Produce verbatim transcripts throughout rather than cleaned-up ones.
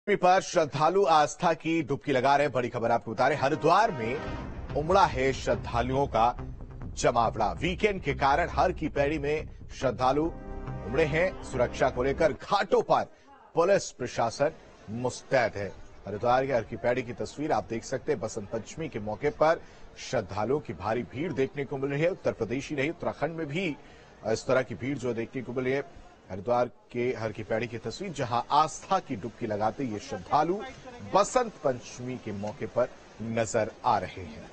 पर श्रद्धालु आस्था की डुबकी लगा रहे। बड़ी खबर आपको बता रहे, हरिद्वार में उमड़ा है श्रद्धालुओं का जमावड़ा। वीकेंड के कारण हर की पैड़ी में श्रद्धालु उमड़े हैं। सुरक्षा को लेकर घाटों पर पुलिस प्रशासन मुस्तैद है। हरिद्वार के हर की पैड़ी की तस्वीर आप देख सकते हैं। बसंत पंचमी के मौके पर श्रद्धालुओं की भारी भीड़ देखने को मिल रही है। उत्तर प्रदेश ही नहीं, उत्तराखंड में भी इस तरह की भीड़ जो देखने को मिल रही है। हरिद्वार के हर की पैड़ी की तस्वीर, जहां आस्था की डुबकी लगाते ये श्रद्धालु बसंत पंचमी के मौके पर नजर आ रहे हैं।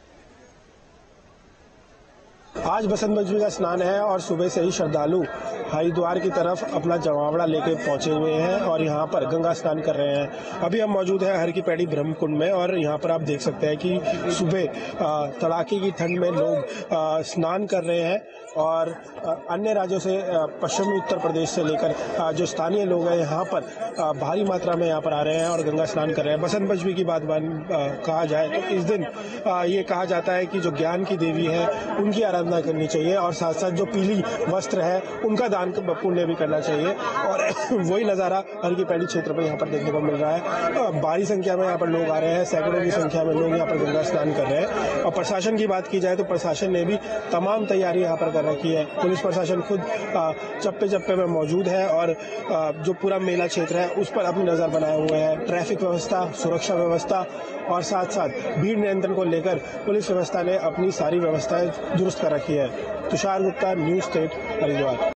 आज बसंत पंचमी का स्नान है और सुबह से ही श्रद्धालु हरिद्वार की तरफ अपना जमावड़ा लेके पहुंचे हुए हैं और यहां पर गंगा स्नान कर रहे हैं। अभी हम मौजूद हैं हर की पैड़ी ब्रह्म कुंड में और यहां पर आप देख सकते हैं कि सुबह तड़ाके की ठंड में लोग स्नान कर रहे हैं और अन्य राज्यों से, पश्चिमी उत्तर प्रदेश से लेकर जो स्थानीय लोग हैं यहाँ पर भारी मात्रा में यहाँ पर आ रहे हैं और गंगा स्नान कर रहे हैं। बसंत पंचमी की बात कहा जाए तो इस दिन ये कहा जाता है कि जो ज्ञान की देवी है उनकी आराधना करनी चाहिए और साथ साथ जो पीली वस्त्र है उनका दान पुण्य भी करना चाहिए। और वही नज़ारा हर की पैड़ी क्षेत्र में यहाँ पर देखने को मिल रहा है। भारी संख्या में यहाँ पर लोग आ रहे हैं, सैकड़ों की संख्या में लोग यहाँ पर गंगा स्नान कर रहे हैं। और प्रशासन की बात की जाए तो प्रशासन ने भी तमाम तैयारी यहाँ पर कर रखी है। पुलिस प्रशासन खुद चप्पे चप्पे में मौजूद है और जो पूरा मेला क्षेत्र है उस पर अपनी नजर बनाए हुए हैं। ट्रैफिक व्यवस्था, सुरक्षा व्यवस्था और साथ साथ भीड़ नियंत्रण को लेकर पुलिस व्यवस्था ने अपनी सारी व्यवस्थाएं दुरुस्त कर रखी है। Tushar Gupta, news state, Haridwar.